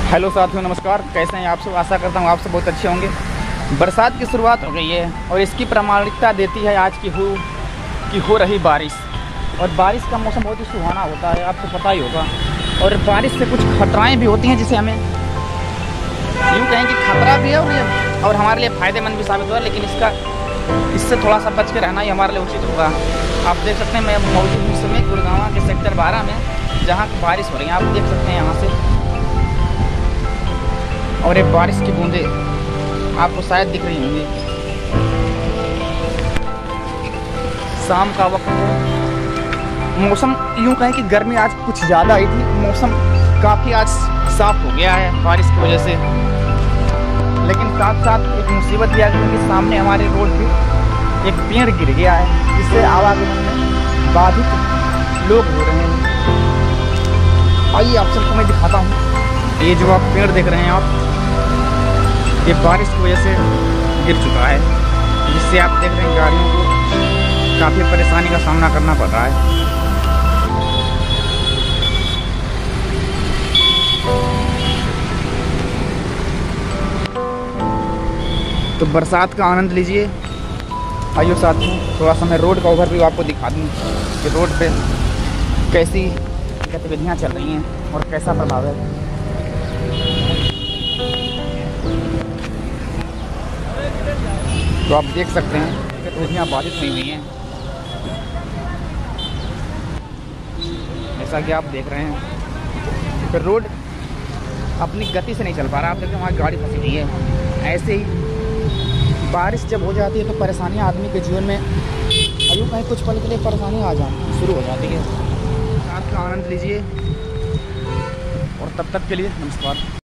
Hello साथियों, नमस्कार। कैसे हैं आप सब? आशा करता हूँ आप सब बहुत अच्छे होंगे। बरसात की शुरुआत हो गई है और इसकी प्रामाणिकता देती है आज की हो रही बारिश। और बारिश का मौसम बहुत ही सुहाना होता है, आपको पता ही होगा। और बारिश से कुछ खतराएं भी होती हैं, जिसे हमें यूँ कहें कि खतरा भी है और हमारे लिए फ़ायदेमंद भी साबित हुआ। लेकिन इससे थोड़ा सा बच के रहना ही हमारे लिए उचित होगा। आप देख सकते हैं मैं मौजूद हूँ इस समय गुड़गांव के सेक्टर 12 में, जहाँ बारिश हो रही है। आप देख सकते हैं यहाँ से, और ये बारिश की बूंदें आपको शायद दिख रही होंगी। शाम का वक्त है, मौसम यूँ कहें कि गर्मी आज कुछ ज़्यादा आई थी। मौसम काफ़ी आज साफ हो गया है बारिश की वजह से। लेकिन साथ साथ एक मुसीबत भी आ गई, क्योंकि सामने हमारे रोड पे एक पेड़ गिर गया है, जिससे आवागमन में बाधित लोग हो रहे हैं। आइए आप सबको मैं दिखाता हूँ। ये जो आप पेड़ देख रहे हैं ये बारिश की वजह से गिर चुका है, जिससे आप देख रहे हैं गाड़ियों को काफ़ी परेशानी का सामना करना पड़ रहा है। तो बरसात का आनंद लीजिए। आइए साथियों, थोड़ा सा मैं रोड का ओवरव्यू आपको दिखा दूँ कि रोड पे कैसी गतिविधियाँ चल रही हैं और कैसा प्रभाव है। तो आप देख सकते हैं गतिविधियाँ बाधित हुई हैं, जैसा कि आप देख रहे हैं। फिर रोड अपनी गति से नहीं चल पा रहा। आप देखते हैं वहाँ गाड़ी फंसी हुई है। ऐसे ही बारिश जब हो जाती है तो परेशानियाँ आदमी के जीवन में यूँ कहीं कुछ पल के लिए परेशानी आ जाती शुरू हो जाती है। रात का आनंद लीजिए और तब तक के लिए नमस्कार।